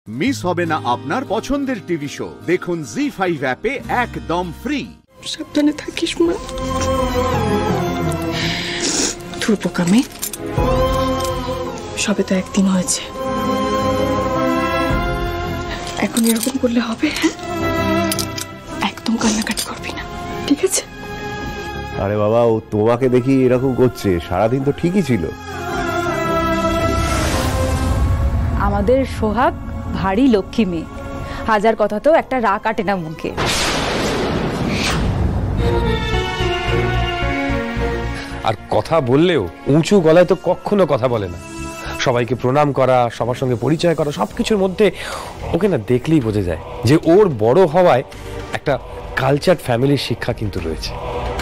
Miss হবে না আপনার পছন্দের টিভি শো। দেখুন জি5 অ্যাপে একদম ফ্রি। সাবধানে থাকিস মা। তোর বোকামে সবে তো একদিন হয়েছে, এখন এরকম করলে হবে? হ্যাঁ, একদম কান্নাকাটি করবি না, ঠিক আছে? আরে বাবা, ও তোমাকে দেখি এরকম করছে, সারাদিন তো ঠিকই ছিল। আমাদের সোহাগ ভারী লক্ষ্মী মেয়ে, হাজার কথাতেও একটা রা কাটে না মুখে। আর কথা বললেও উঁচু গলায় তো কখনো কথা বলে না। সবাইকে প্রণাম করা, সবার সঙ্গে পরিচয় করা, সবকিছুর মধ্যে ওকে না দেখলেই বোঝা যায় যে ওর বড় হওয়ায় একটা কালচার ফ্যামিলির শিক্ষা কিন্তু রয়েছে।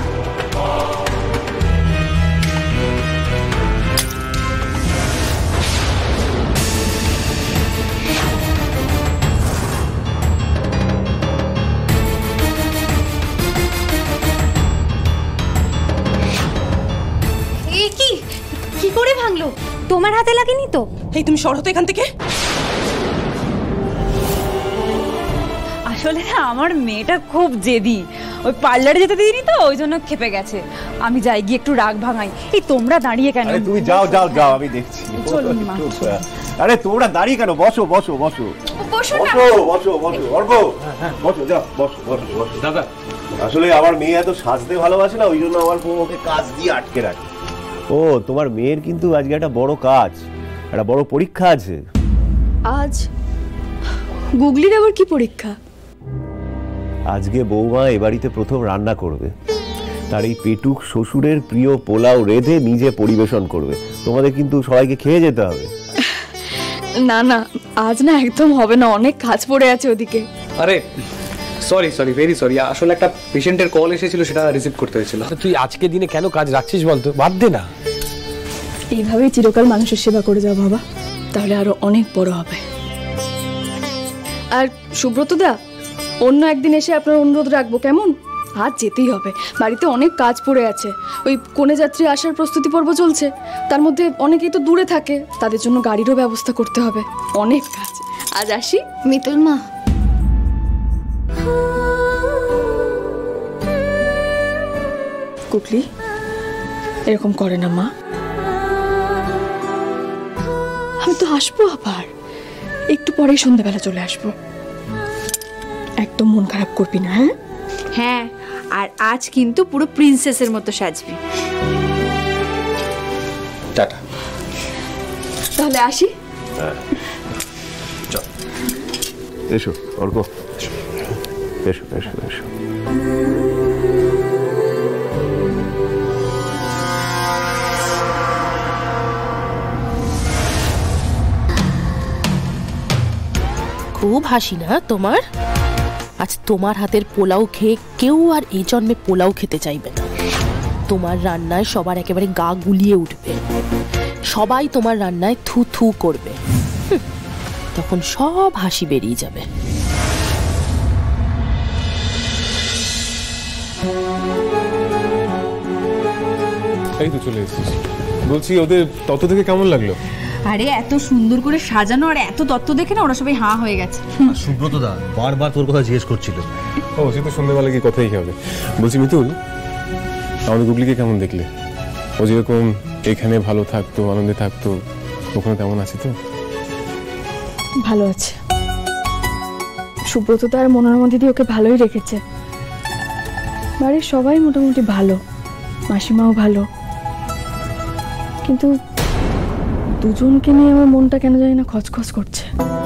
কি করে ভাঙলো? তোমার হাতে লাগেনি তো? এই তুমি সর হতো এখান থেকে। আসলে না আমার মেয়েটা খুব জেদি, ওই পার্লারে যেতে দিইনি তো, ওই জন্য খেপে গেছে। আমি যাই গিয়ে একটু রাগ ভাঙাই। এই তোমরা দাঁড়িয়ে কেন? আরে তুমি যাও যাও যাও, আমি দেখছি। চলুন মা। আরে তোমরা দাঁড়িয়ে কেন? বসো বসো বসো বসো না। বসো বসো বসো অর্ক, বসো, যাও বসো বসো বসো। দাদা, আসলে আমার মেয়ে এত সাজতে ভালোবাসে না, ওই জন্য আমার বউ ওকে কাজ দিয়ে আটকে রাখে। ও, তোমার মেয়ের কিন্তু আজকে একটা বড় কাজ, একটা বড় পরীক্ষা আছে। আজ গুগলির আবার কি পরীক্ষা? আজকে বৌমা এ বাড়িতে প্রথম রান্না করবে, তার এই পেটুক শ্বশুরের প্রিয় পোলাও রেঁধে নিজে পরিবেশন করবে। তোমাদের কিন্তু সবাইকে খেয়ে যেতে হবে। না না, আজ না একদম হবে না, অনেক কাজ পড়ে আছে ওদিকে। আরে সরি সরি, ভেরি সরি, আসলে একটা পেশেন্টের কল এসেছিল, সেটা রিসিভ করতে হয়েছিল। তুই আজকে দিনে কেন কাজ রাখছিস বলতো? বাদ দে না। এইভাবেই চিরকাল মানুষের সেবা করে যাও বাবা, তাহলে আরো অনেক বড় হবে। আর সুব্রত দা, অন্য একদিন এসে আপনার অনুরোধ রাখবো, কেমন? আজ যেতেই হবে, বাড়িতে অনেক কাজ পড়ে আছে। ওই কনে যাত্রী আসার প্রস্তুতি পর্ব চলছে, তার মধ্যে অনেকেই তো দূরে থাকে, তাদের জন্য গাড়িরও ব্যবস্থা করতে হবে, অনেক কাজ। আজ আসি। মিতুল মা, কুকলি এরকম করে না মা, আমি তো আসবো আবার, একটু পরেই সন্ধ্যাবেলা চলে আসবো, একদম মন খারাপ করবি না। হ্যাঁ হ্যাঁ, আর আজ কিন্তু পুরো প্রিন্সেসের মতো সাজবি। টাটা। তাহলে আসি। এসো অর্ক, এসো এসো এসো। খুব হাসি না তোমার? আজ তোমার হাতের পোলাও খেয়ে কেউ আর এই জন্মে পোলাও খেতে চাইবে না। তোমার রান্নায় সবার একেবারে গা গুলিয়ে উঠবে, সবাই তোমার রান্নায় থু থু করবে, তখন সব হাসি বেরিয়ে যাবে। এই তো চলে এসেছিস। বলছি, ওদের তত্ত্ব থেকে কেমন লাগলো? আরে এত সুন্দর করে সাজানো আর এত তত্ত্ব দেখে না ওরা সবাই হাঁ হয়ে গেছে। সুব্রত দা বারবার তোর কথা জিজ্ঞেস করছিল। ও, সে তো সন্ধ্যাবেলা কি কথাই হবে। বলছি মিতুল, আমাদের গুগলিকে কেমন দেখলে? ও যেরকম এখানে ভালো থাকতো, আনন্দে থাকতো, ওখানে তেমন আছে তো? ভালো আছে। সুব্রত আর মনোরমা দিদি ওকে ভালোই রেখেছে, বাড়ির সবাই মোটামুটি ভালো, মাসিমাও ভালো, কিন্তু দুজনকে নিয়ে আমার মনটা কেন জানি না খচখচ করছে।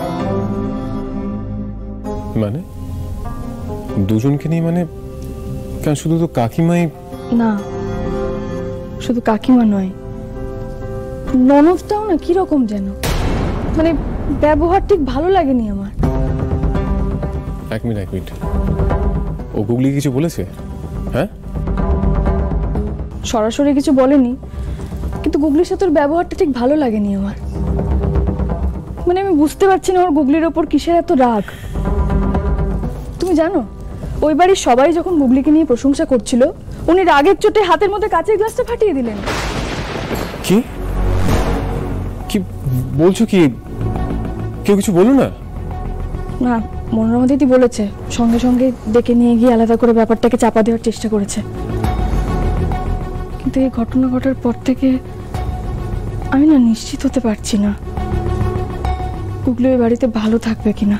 মানে দুজনকে নিয়ে? মানে কেন, শুধু তো কাকিমাই? না, শুধু কাকিমা নয়, ননদটাও না কিরকম যেন, মানে ব্যবহার ঠিক ভালো লাগেনি আমার। এক মিনিট, ও গুগলি কিছু বলেছে? হ্যাঁ, সরাসরি কিছু বলেনি, কিন্তু গুগলির সাথে ওর ব্যবহারটা ঠিক ভালো লাগেনি আমার। মানে আমি বুঝতে পারছি না ওর গুগলির ওপর কিসের এত রাগ। তুমি জানো, ওই বাড়ির সবাই যখন গুগলিকে নিয়ে প্রশংসা করছিল, উনি রাগের চোটে হাতের মধ্যে কাঁচের গ্লাসটা ফাটিয়ে দিলেন। কি কি বলছো? কি কেউ কিছু বলো না? না, মনোরমা দিদি বলেছে সঙ্গে সঙ্গে ডেকে নিয়ে গিয়ে আলাদা করে ব্যাপারটাকে চাপা দেওয়ার চেষ্টা করেছে। কিন্তু এই ঘটনা ঘটার পর থেকে আমি না নিশ্চিত হতে পারছি না গুগলি ওই বাড়িতে ভালো থাকবে কিনা।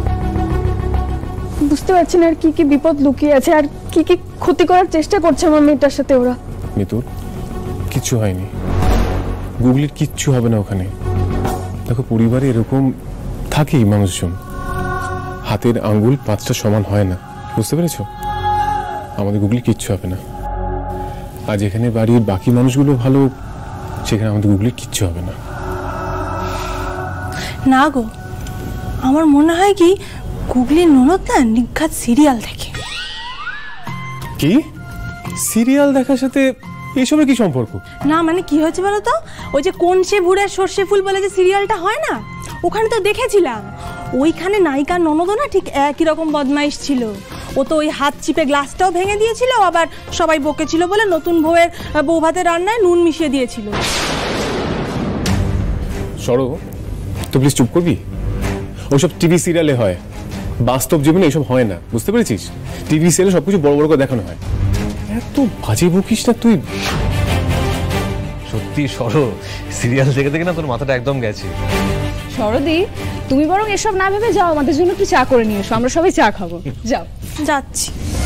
বুঝতে পারছি না আর কি কি বিপদ লুকিয়ে আছে, আর কি কি ক্ষতি করার চেষ্টা করছে আমার মেয়েটার সাথে ওরা। মিতুল, কিচ্ছু হয়নি, গুগলির কিচ্ছু হবে না ওখানে। দেখো, পরিবারে এরকম থাকেই মানুষজন, হাতের আঙ্গুল 5টা সমান হয় না, বুঝতে পেরেছ? আমাদের গুগলি কিচ্ছু হবে না। আজ এখানে বাড়ির বাকি মানুষগুলো ভালো, সেখানে আমাদের গুগলির কিচ্ছু হবে না। না গো, আমার মনে হয় কি গুগলির ননদ না নিঘাত সিরিয়াল দেখে। কি সিরিয়াল দেখার সাথে এইসবের কি সম্পর্ক? না মানে কি হয়েছে বলো তো, ওই যে কোন সে ভুড়ের সর্ষে ফুল বলে যে সিরিয়ালটা হয় না, ওখানে তো দেখেছিলাম ওইখানে নায়িকার ননদও না ঠিক একই রকম বদমাইশ ছিল। ও তো ওই হাত চিপে গ্লাসটাও ভেঙে দিয়েছিল, আবার সবাই বকেছিল বলে নতুন বউয়ের বউ ভাতের রান্নায় নুন মিশিয়ে দিয়েছিল। সরো তো, প্লিজ চুপ করবি? ওইসব টিভি সিরিয়ালে হয়, বাস্তব জীবনে এসব হয় না, বুঝতে পেরেছিস? টিভি সিরিয়ালে সবকিছু বড় বড় করে দেখানো হয়। এত বাজে বকিস না তুই। সত্যি সরো, সিরিয়াল দেখে দেখে না তোর মাথাটা একদম গেছে। সরদি, তুমি বরং এসব না ভেবে যাও, আমাদের জন্য একটু চা করে নিয়ে এসো, আমরা সবাই চা খাবো। যাও। যাচ্ছি।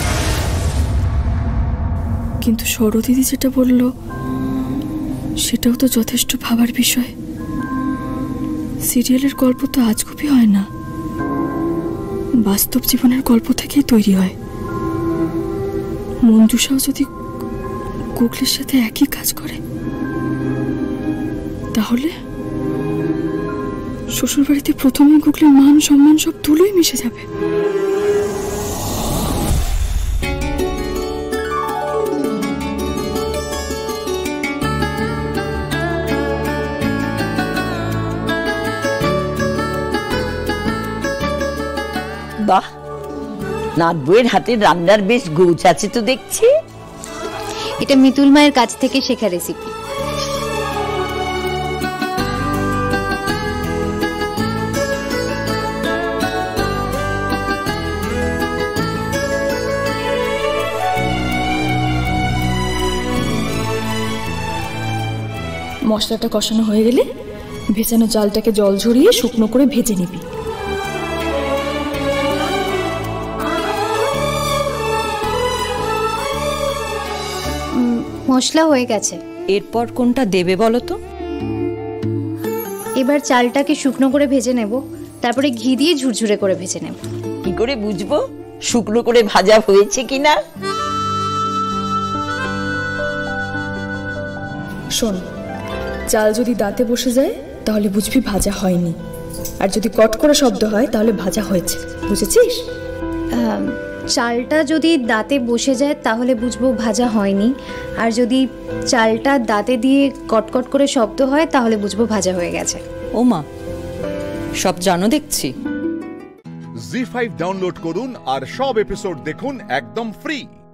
কিন্তু সরদিদি যেটা বলল সেটাও তো যথেষ্ট ভাবার বিষয়। সিরিয়ালের গল্প তো আজগুবি হয় না, বাস্তব জীবনের গল্প থেকেই তৈরি হয়। মঞ্জুষাও যদি গুগলির সাথে একই কাজ করে, তাহলে শ্বশুরবাড়িতে প্রথমে গুগলির মান সম্মান সব ধুলোই মিশে যাবে। বাহ, নাত বউয়ের হাতের রান্নার বেশ গোছ আছে তো দেখছি। এটা মিতুল মায়ের কাছ থেকে শেখা রেসিপি। মশলাটা কষানো হয়ে গেলে ভেজানো চালটাকে জল ঝরিয়ে শুকনো করে ভেজে নিবি। মশলা হয়ে গেছে। এরপর কোনটা দেবে বলো তো? এবার চালটাকে শুকনো করে ভেজে নেব, তারপরে ঘি দিয়ে ঝুরঝুরে করে ভেজে নেব। কি করে বুঝবো শুকনো করে ভাজা হয়েছে কিনা? শোন, চাল যদি দাঁতে বসে যায় তাহলে বুঝবি ভাজা হয়নি, আর যদি কট করে শব্দ হয় তাহলে ভাজা হয়েছে, বুঝেছিস? চালটা যদি দাঁতে বসে যায় তাহলে বুঝবো ভাজা হয়নি, আর যদি চালটা দাঁতে দিয়ে কটকট করে শব্দ হয় তাহলে বুঝবো ভাজা হয়ে গেছে। ও মা, সব জানো দেখছি। জি5 ডাউনলোড করুন আর সব এপিসোড দেখুন একদম ফ্রি।